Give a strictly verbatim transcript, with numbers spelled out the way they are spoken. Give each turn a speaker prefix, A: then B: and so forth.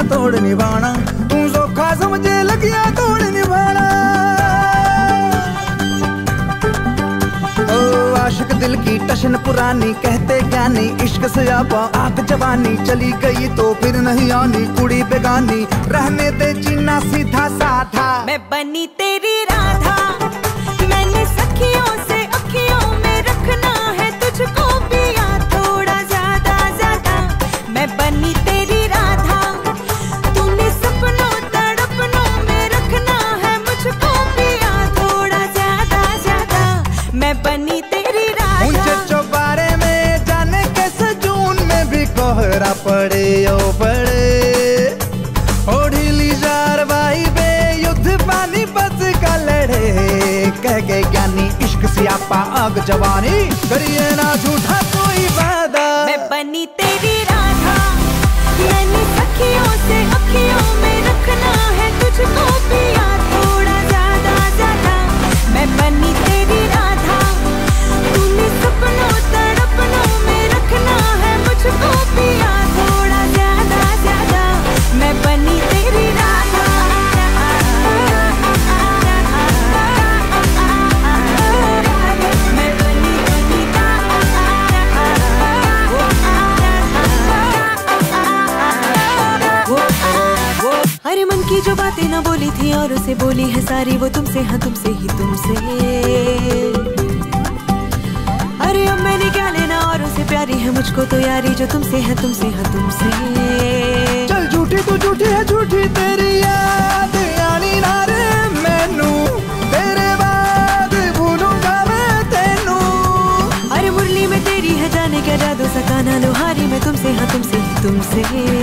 A: तोड़ निभाना, तू सोखा समझे लगिया तोड़ निभाना। ओ आशिक दिल की टशन पुरानी, कहते ज्ञानी इश्क से आपा आग जवानी, चली गई तो फिर नहीं आनी कुड़ी बेगानी, रहने दे जीना सीधा साधा।
B: मैं बनी तेरी राधा, मैंने सखियों से अखियों में रखना है तुझको पिया थोड़ा ज्यादा ज्यादा। मैं बनी तेरी राधा, तूने सपनों तड़पनों में रखना है मुझको पिया थोड़ा ज्यादा ज्यादा। मैं बनी तेरी राधा।
A: ऊंचे चौबारे में जाने कैसे जून में भी कोहरा पड़े ओ पड़े, ओढ़ी जार बे युद्ध पानी बस का लड़े, कह के ज्ञानी इश्क सियापा आग जवानी, करिए ना झूठा कोई वादा।
B: मैं बनी तेरी राधा, मैंने सखियों से अखियों में रखना है तुझको पिया थोड़ा ज्यादा ज्यादा। मैं बनी तेरी राधा, तूने सपनों तड़पनों में रखना है मुझको पिया थोड़ा ज्यादा ज्यादा। मैं बनी तेरी राधा। मैं बनी बनी अरे मन की जो बातें ना बोली थी और उसे बोली है सारी, वो तुमसे हाँ तुमसे ही तुमसे। अरे अब मैंने क्या लेना और उसे प्यारी है मुझको तो यारी, जो तुमसे है तुमसे हाँ तुमसे।
A: चल झूठी तू झूठी है झूठी तेरी याद आनी ना रे मैनू, तेरे बाद भूलूंगा मैं तेनू।
B: अरे मुरली में तेरी है जाने क्या जादू, सकाना लोहारी में तुमसे हाँ तुमसे ही तुमसे।